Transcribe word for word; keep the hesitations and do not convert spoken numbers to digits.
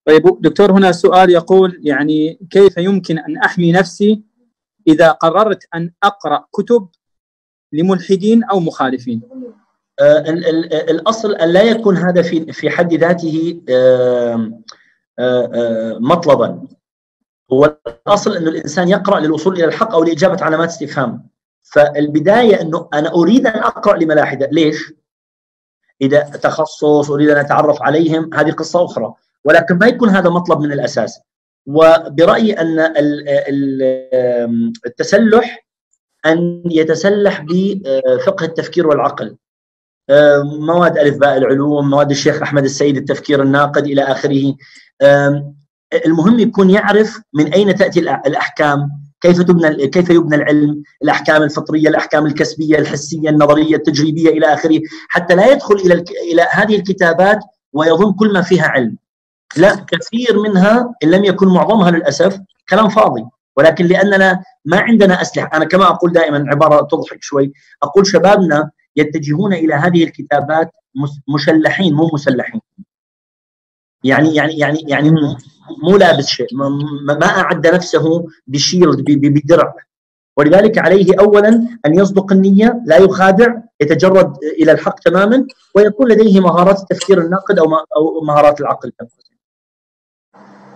طيب دكتور، هنا سؤال يقول يعني كيف يمكن أن أحمي نفسي إذا قررت أن أقرأ كتب لملحدين أو مخالفين؟ آه الأصل أن لا يكون هذا في في حد ذاته آه آه آه مطلبا. هو الأصل أنه الإنسان يقرأ للوصول إلى الحق أو لإجابة علامات استفهام. فالبداية أنه أنا أريد أن أقرأ لملاحدة، ليش؟ إذا تخصص أريد أن أتعرف عليهم هذه قصة أخرى، ولكن ما يكون هذا مطلب من الأساس. وبرأيي أن التسلح أن يتسلح بفقه التفكير والعقل، مواد ألف باء العلوم، مواد الشيخ أحمد السيد التفكير الناقد إلى آخره. المهم يكون يعرف من أين تأتي الأحكام، كيف تبنى كيف يبنى العلم، الأحكام الفطرية، الأحكام الكسبية، الحسية، النظرية، التجريبية إلى آخره، حتى لا يدخل إلى إلى هذه الكتابات ويظن كل ما فيها علم. لا، كثير منها إن لم يكن معظمها للأسف كلام فاضي، ولكن لأننا ما عندنا أسلحة. أنا كما أقول دائما عبارة تضحك شوي، أقول شبابنا يتجهون إلى هذه الكتابات مشلحين مو مسلحين. يعني يعني يعني يعني مو لابس شيء، ما أعد نفسه بشيلد بدرع. ولذلك عليه أولا أن يصدق النية، لا يخادع، يتجرد إلى الحق تماما، ويكون لديه مهارات التفكير الناقد أو مهارات العقل.